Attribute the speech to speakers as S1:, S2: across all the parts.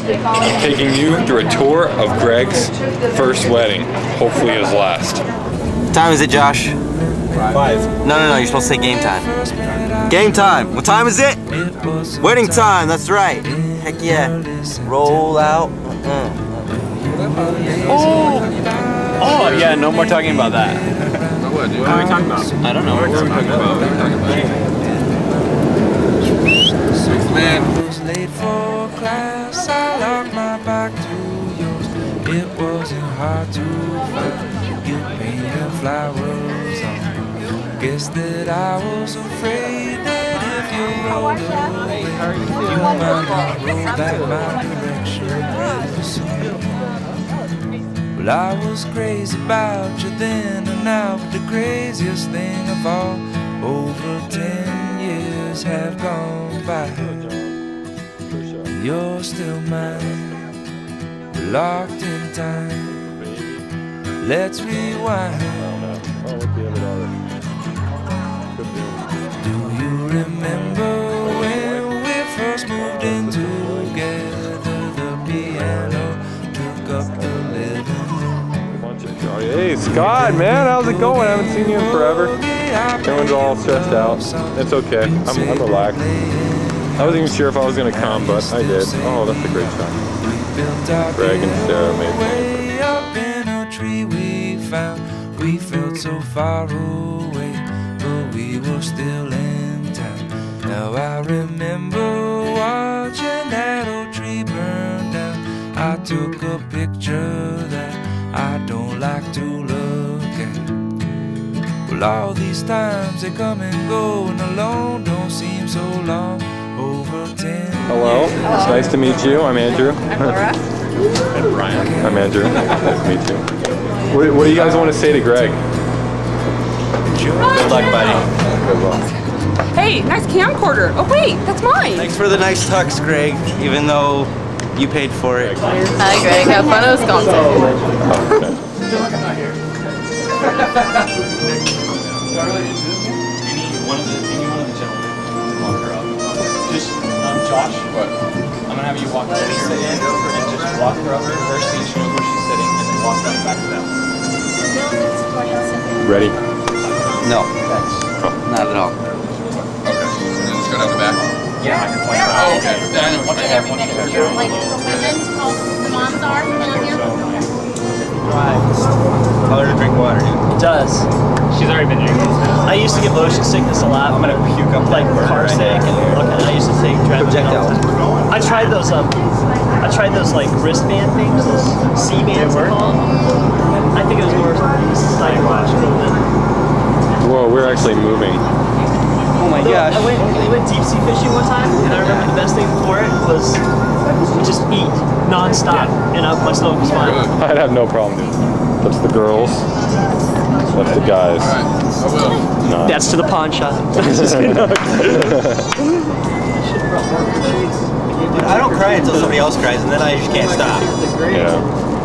S1: I'm taking you through a tour of Greg's first wedding, hopefully his last.
S2: What time is it, Josh?
S3: 5.
S2: No, you're supposed to say game time. Game time! What time is it? Wedding time, that's right. Heck yeah. Roll out.
S3: Oh, yeah, no more talking about that.
S4: What are we talking about?
S3: I don't know what we're talking about.
S4: Man.
S5: Late for class, I locked my back to yours. It wasn't hard to find. You painted flowers on. Guess that I was afraid that if you rolled away, you might not roll back my direction really soon. Well, I was crazy about you then and now, but the craziest thing of all, over 10 years have gone by. You're still mine, we're locked in time. Let's rewind. Do you remember when we first moved in together? The piano took up the living room.
S1: Hey Scott, man, how's it going? I haven't seen you in forever. Everyone's all stressed out. It's okay. I'm relaxed. I wasn't even sure if I was gonna come, but I did. Oh, that's a great shot. Greg and Sarah made
S5: Way up in a tree we found. We felt so far away, but we were still in town. Now I remember watching that old tree burn down. I took a picture that I don't like to look at. Well, all these times they come and go, and alone don't seem so long. Over 10.
S1: Hello. It's nice to meet you. I'm Andrew.
S6: I'm Laura.
S1: And Brian. I'm Andrew. Nice to meet you. What do you guys want to say to Greg?
S2: Good luck, buddy.
S1: Good luck.
S6: Hey, nice camcorder. Oh wait, that's mine.
S2: Thanks for the nice tux, Greg, even though you paid for it.
S6: Hi Greg, have fun at Wisconsin.
S3: Any one of the gentlemen walk her up. Just, Josh, what? I'm gonna have you walk her sit in and just walk her up to her seat, she knows where she's sitting, and then walk right back to them.
S1: Ready?
S2: No, not at all.
S4: Okay. And then just go down the back.
S3: Yeah, I can point her out.
S4: Oh, okay. Yeah, I know what you have.
S7: Like the moms are down here.
S2: Tell her to drink water, dude.
S8: It does.
S3: She's already been drinking.
S8: I used to get motion sickness a lot. I'm gonna puke up like car sick, and I used to take
S2: Projectile.
S8: I tried those like wristband things, those C-bands they call them. I think it was more psychological than.
S1: Whoa, we're actually moving.
S8: Oh my gosh. I went deep sea fishing one time, and I remember the best thing for it was just eat non-stop, and my stomach was fine.
S1: I'd have no problem, dude. That's the girls. That's the guys.
S4: Alright, I will.
S1: No.
S8: That's to the pawn shop.
S2: I don't cry until somebody else cries, and then I just can't stop.
S1: Yeah.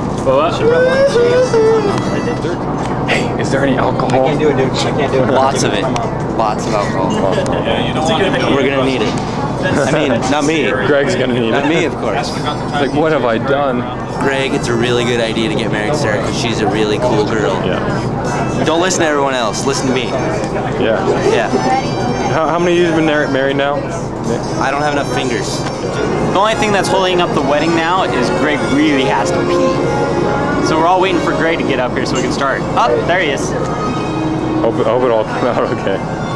S1: Hey, is there any alcohol?
S2: I can't do it, dude. I can't do it. Lots of it. Lots of alcohol. We're gonna need it. I mean, not me.
S1: Greg's gonna need it.
S2: Not me, of course.
S1: Like, what have I done?
S2: Greg, it's a really good idea to get married to Sarah because she's a really cool girl.
S1: Yeah.
S2: Don't listen to everyone else. Listen to me.
S1: Yeah.
S2: Yeah.
S1: How many of you have been married now?
S2: I don't have enough fingers.
S3: The only thing that's holding up the wedding now is Greg really has to pee. So we're all waiting for Greg to get up here so we can start. Oh, there he is.
S1: Hope it all came out okay.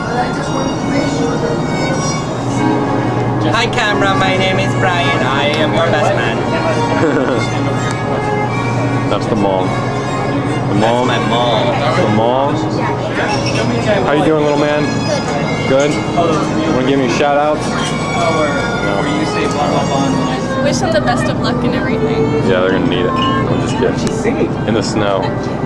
S2: Hi, camera. My name is Brian. I am your best man.
S1: That's the mom. The mom.
S2: That's my mom.
S1: The mom. How you doing, little man? Good. Want to give me shout outs? No.
S6: Wish them the best of luck and everything.
S1: Yeah, they're gonna need it. I'm just kidding. In the snow.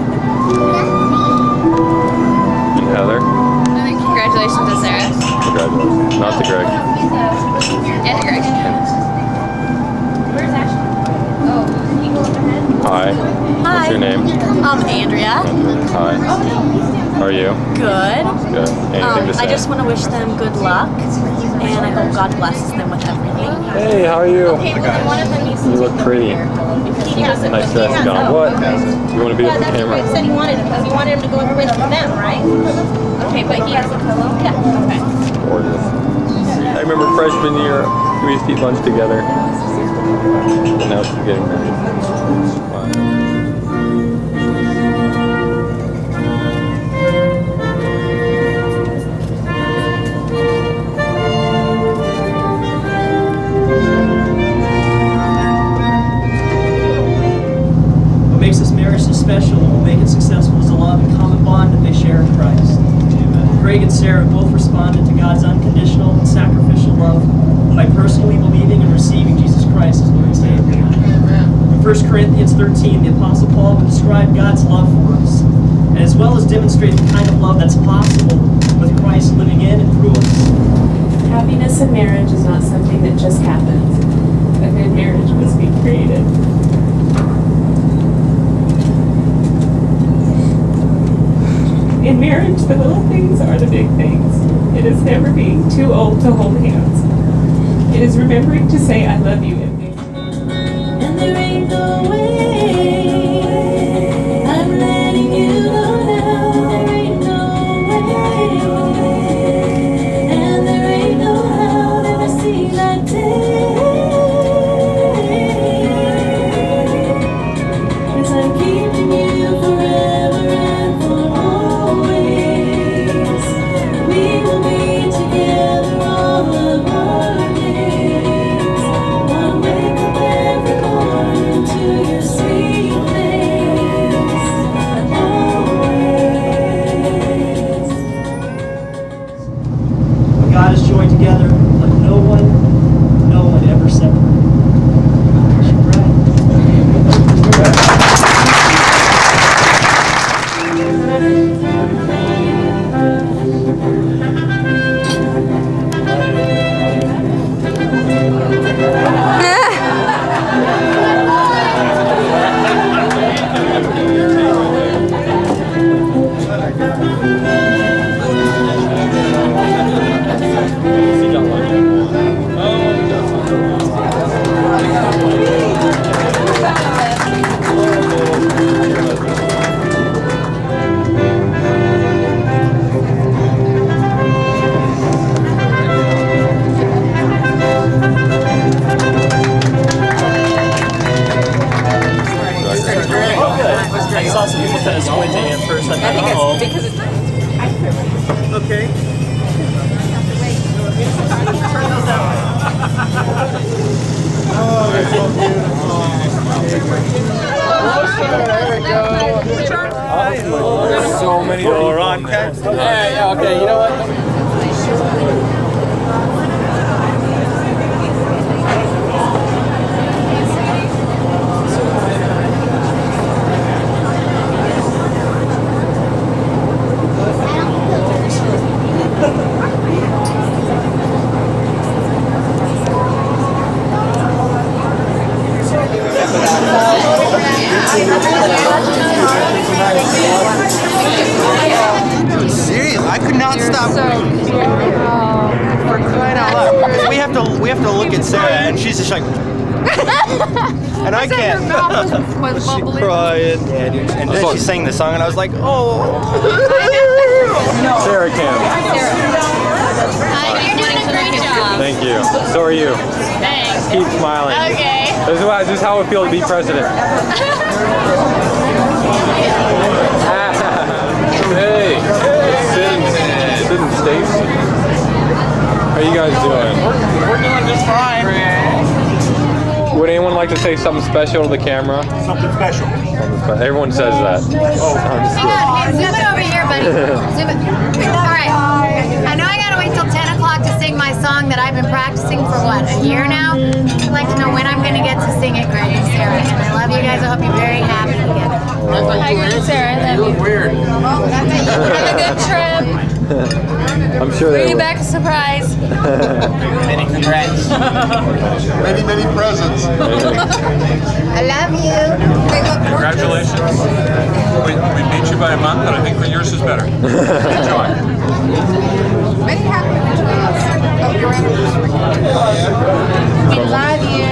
S1: And Heather.
S6: And then congratulations to Sarah.
S1: Congratulations. Not to Greg.
S6: And to Greg. Where's Ashley? Oh, he
S1: Hi. What's your name?
S7: Andrea.
S1: Hi. How are you?
S7: Good.
S1: Good. Anything to say?
S7: I just want to wish them good luck, and I hope God blesses them with everything.
S1: Hey, how are you?
S7: Okay, well, one of them needs to
S1: You look pretty. Nice dress, John. What? You want to be on the camera?
S7: He said he wanted it because he wanted him to go with them, right? Okay, but he has a pillow? Yeah. Okay.
S1: Gorgeous. I remember freshman year, we used to eat lunch together. And now she's getting married. Wow.
S8: What makes this marriage so special and will make it successful is the love and common bond that they share in Christ. Greg and Sarah both responded to God's unconditional and sacrificial love by personally believing and receiving Jesus Christ as Lord and Savior. In 1 Corinthians 13, the Apostle Paul would describe God's love for us, and as well as demonstrate the kind of love that's possible with Christ living in and through us.
S9: Happiness in marriage is not something that just happens. A good marriage must be created. In marriage, the little things are the big things. It is never being too old to hold hands. It is remembering to say, I love you.
S10: And there ain't no way I'm letting you go now. There ain't no way. And there ain't no how I'll ever see that day. 'Cause I'm keeping you forever and for always. We will be together all of our days. Wanna wake up every morning to your sweet face. Always.
S8: God is joined together, let no one ever separate. I saw some people kind of squinting at first. I thought, oh.
S6: Because it's
S8: Okay.
S1: So many people on there.
S3: Yeah, okay, you know what?
S2: Dude, seriously, I could not stop. For crying out loud. Because we have to look at Sarah and she's just like and I can't. She crying. Yeah, dude. And then she sang the song and I was like, oh.
S1: Sarah can.
S6: you're doing a great job.
S1: Thank you. So are you.
S6: Thanks.
S1: Keep smiling.
S6: Okay.
S1: This is how it feels to be president. Hey, Sid and Stacy. How you guys doing?
S4: We're doing just fine.
S1: Would anyone like to say something special to the camera?
S11: Something special.
S1: Everyone says that. Oh,
S12: Hang on, zoom it over here, buddy. Zoom it. All right. I know I gotta wait till 10 o'clock to sing my song that I've been practicing for what, a year now? I'd like to know when I'm gonna get to sing it, Greg and Sarah. And I love you guys. I hope you're very happy together.
S6: Hi, Greg and Sarah. I love you.
S4: You look weird.
S6: Have a good trip.
S1: I'm sure they
S6: Bring
S1: will.
S6: back a surprise.
S2: Many congrats.
S11: Many, many presents.
S12: I love you.
S13: Congratulations. We beat you by a month, but I think yours is better. Enjoy.
S12: Many happy returns of your anniversary. We love you.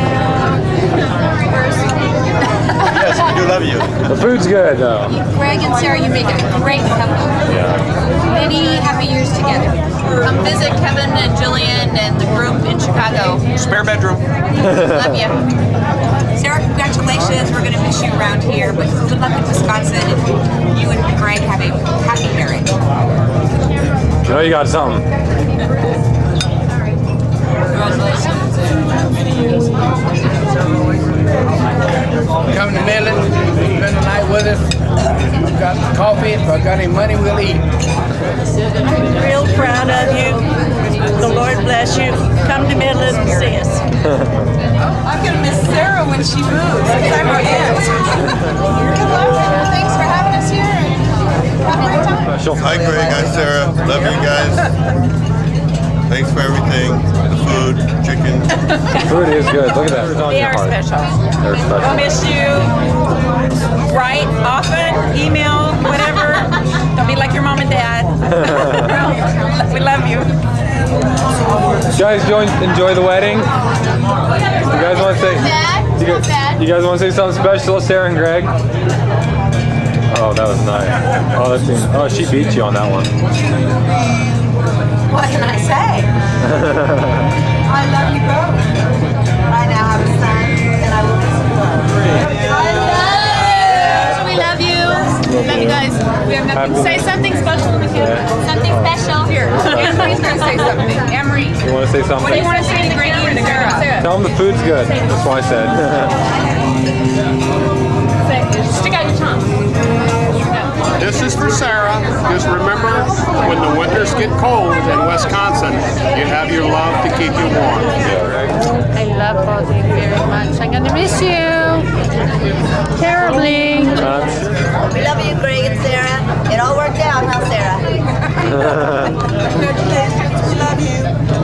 S2: Yes, we do love you.
S1: The food's good though.
S12: Greg and Sarah, you make a great couple.
S1: Yeah.
S12: Many happy years together.
S7: Come visit Kevin and Jillian and the group in Chicago.
S2: Spare bedroom.
S7: Love you.
S14: Sarah, congratulations. We're going to miss you around here, but good luck in Wisconsin. And you and Greg have a happy marriage.
S1: You know you got something.
S15: Come to Midland, spend the night with us. I've got coffee. If I've got any money, we'll eat.
S16: I'm real proud of you. The Lord bless you. Come to Midland and see us.
S14: I'm going to miss Sarah when she moves, because I'm her aunt. Good luck. Thanks for having us here. Have a great time.
S11: Hi, Greg. Hi, Sarah. Love you guys. Thanks for everything. The food, chicken.
S1: The food is good. Look at that. It's on
S16: They
S1: your
S16: are
S1: heart.
S16: special.
S1: They're
S16: We'll
S1: special.
S16: miss you. Write often, email, whatever. Don't be like your mom and dad. We love you.
S1: You guys enjoy the wedding? You guys want to say? You guys want to say something special to Sarah and Greg? Oh, that was nice. Oh, that seems. Oh, she beat you on that one.
S14: What can I say? I love you both. I now have a son, and I will miss you both.
S6: We love you. Love you guys. We have nothing to say. Something special to the camera. Something special. Here. Emery's going to say something. Emery.
S1: You want to say something?
S6: What do you want to say to Greg and Sarah?
S1: Tell them the food's good. That's what I said.
S6: Stick out your tongue.
S17: This is for Sarah. Just remember, when the winters get cold in Wisconsin, you have your love to keep you warm.
S6: I love both of you very much. I'm going to miss you terribly.
S14: We love you, Greg and Sarah. It all worked out, huh, Sarah? Congratulations. We love you.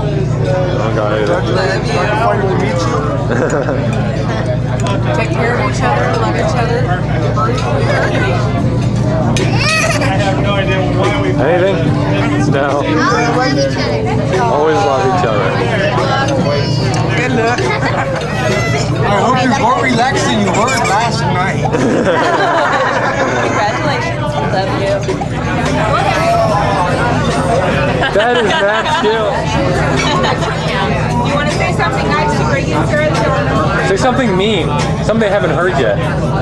S11: Finally meet you.
S14: Take care of each other, love each other.
S17: I have no idea why we.
S1: Anything? No. Always love each other.
S15: Good luck. I hope you're more relaxed than you were last night.
S6: Congratulations. Love you.
S1: That is Matt Skill.
S14: You want to say something nice to Greg and Sarah?
S1: Say something mean. Something they haven't heard yet.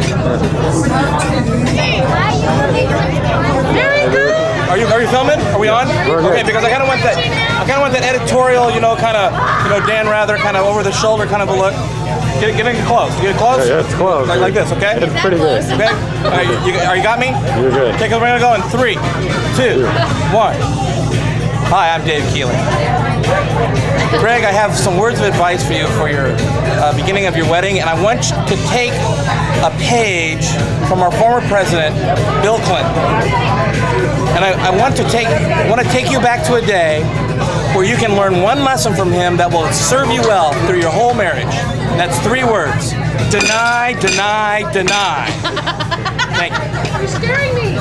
S6: Very good.
S4: Are you filming? Are we on? Okay, because I kind of want that editorial, kind of Dan Rather, kind of over the shoulder, kind of a look. Get it close. Get it close.
S1: Yeah, it's close.
S4: Like this, okay?
S1: It's pretty good.
S4: Okay. All right, you got me?
S1: You're good.
S4: Okay, we're gonna go in 3, 2, 1. Hi, I'm Dave Keeling. Greg, I have some words of advice for you for your beginning of your wedding, and I want you to take a page from our former president, Bill Clinton. And I want to take you back to a day where you can learn one lesson from him that will serve you well through your whole marriage. And that's 3 words: deny, deny, deny. Thank you.
S6: You're scaring me.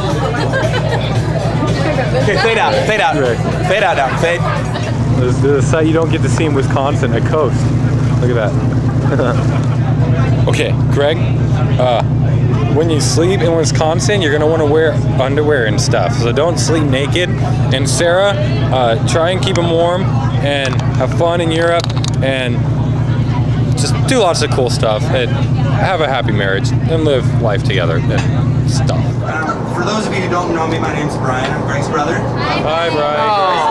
S4: Okay, fade out, fade out, fade out now, fade.
S1: There's a sight you don't get to see in Wisconsin, a coast. Look at that. Okay, Greg, when you sleep in Wisconsin, you're gonna want to wear underwear and stuff. So don't sleep naked. And Sarah, try and keep them warm and have fun in Europe and just do lots of cool stuff and have a happy marriage and live life together and stuff.
S2: For those of you who don't know me, my name's Brian. I'm Greg's brother.
S1: Hi, Brian.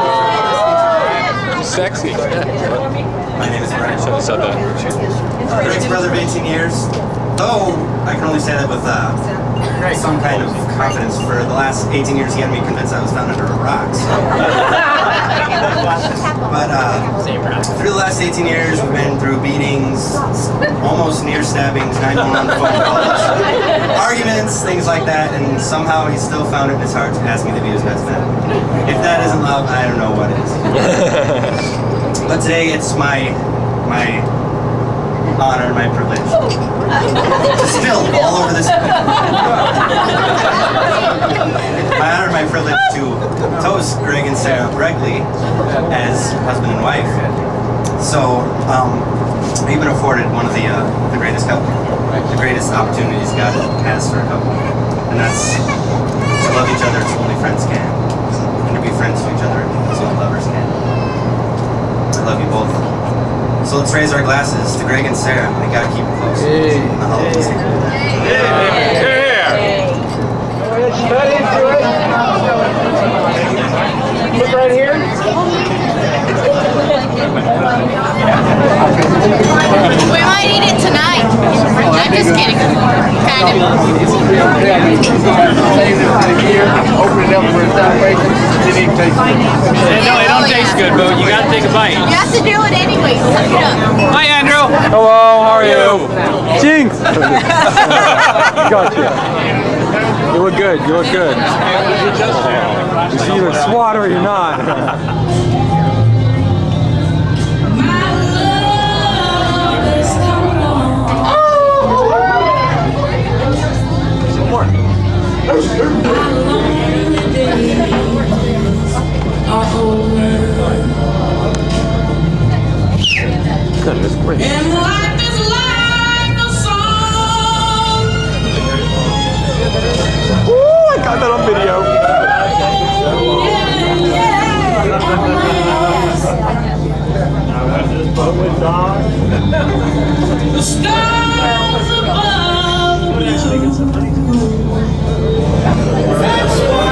S1: Sexy.
S2: My name is Brian.
S1: Should have said that.
S2: Greg's brother of 18 years. Though I can only say that with some kind of confidence. For the last 18 years, he had me convinced I was found under a rock. So. But through the last 18 years, we've been through beatings, almost near stabbings, 911 phone calls, arguments, things like that, and somehow he still found it in his heart to ask me to be his best man. If that isn't love, I don't know what is. But today, it's my honor and my privilege to spill all over this. My honor and my privilege to toast Greg and Sarah Breckley as husband and wife. So, we've been afforded one of the greatest opportunities God has for a couple, and that's to love each other as only friends can, and to be friends to each other as only lovers can. I love you both. So let's raise our glasses to Greg and Sarah. May God keep it close.
S10: Hey.
S2: Look right here.
S12: We might eat it tonight. I'm just kidding. Kind of.
S15: Open it up for a celebration.
S3: It don't taste good, but you gotta take a bite.
S12: You have to do it anyway. Suck it up.
S3: Hi, Andrew.
S1: Hello, how are you? Jinx! Gotcha. You look good, you look good. You see, you look SWAT or you're not. Goodness gracious.
S10: And life is like a song.
S1: Ooh, I got that on video.
S10: The stars above. That's why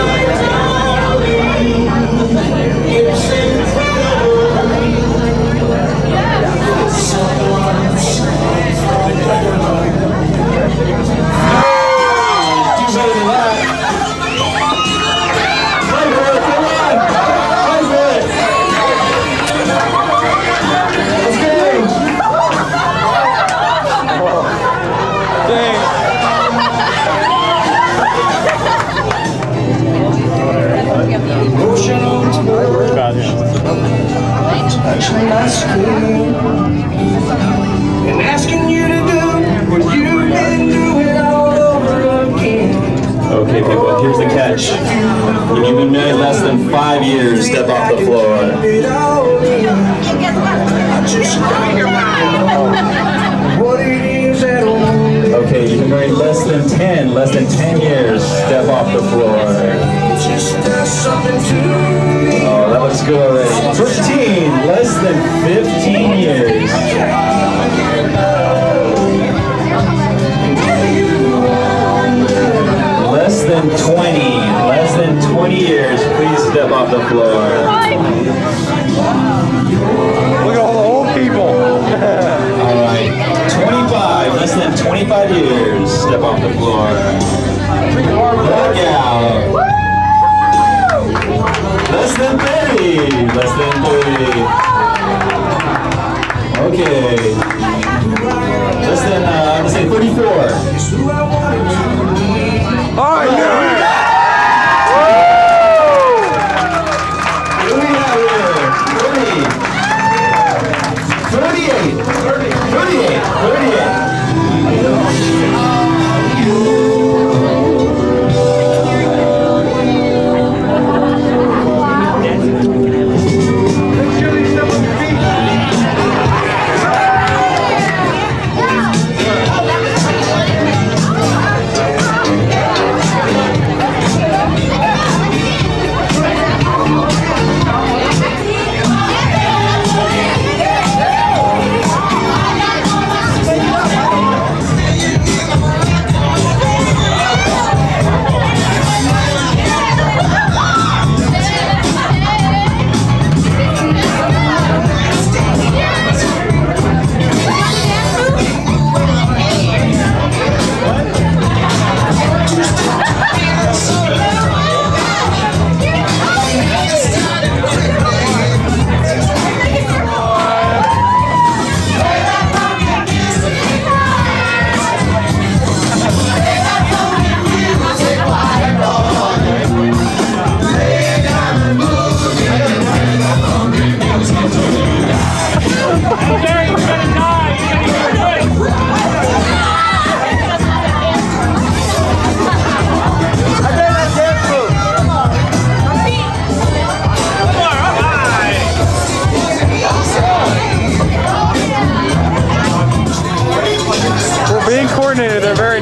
S10: touching my skin and asking you to do what you've been doing all over again.
S3: Okay, people, here's the catch. If you've been married less than 5 years, step off the floor. Okay, you've been married less than 10 years, step off the floor. Oh, that looks good already. 13, less than 15 years. Less than 20 years, please step off the floor.
S1: Look at all the old people.
S3: All right, 25, less than 25 years, step off the floor. Back out. Less than 30, less than 30. Okay. Less than, I'm gonna say 34.
S1: Oh, I knew it!
S3: What do we have here? 38.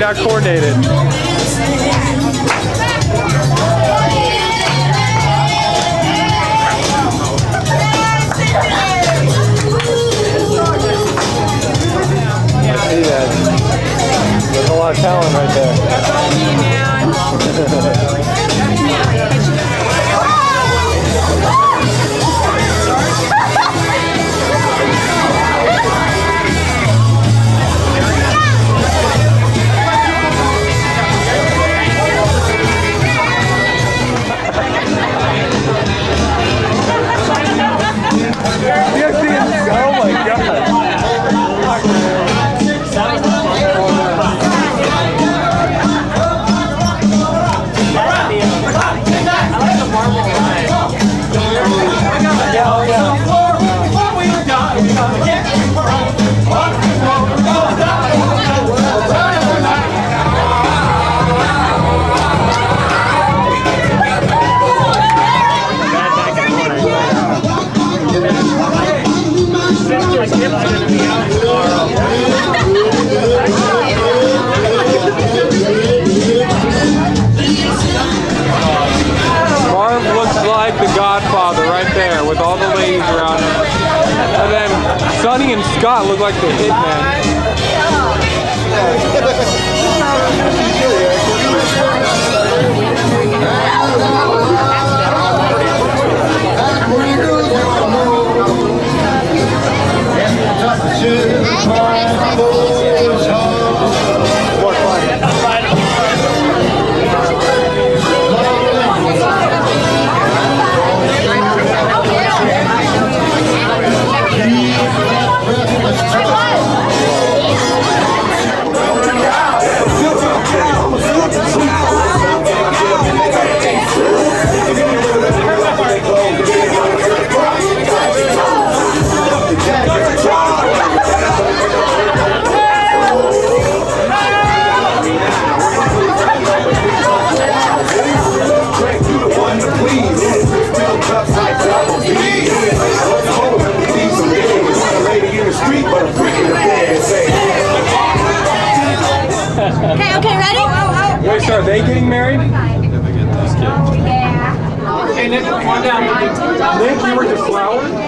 S1: not coordinated. I see that. There's a lot of talent right there.
S16: That's all me, man.
S1: Oh my God. Marv looks like the Godfather right there with all the ladies around him. And then Sonny and Scott look like the hitman.
S12: Okay, ready?
S1: Wait, so are they getting married?
S12: Yeah.
S1: Hey, Nick, come on down. Nick, you were just flowered?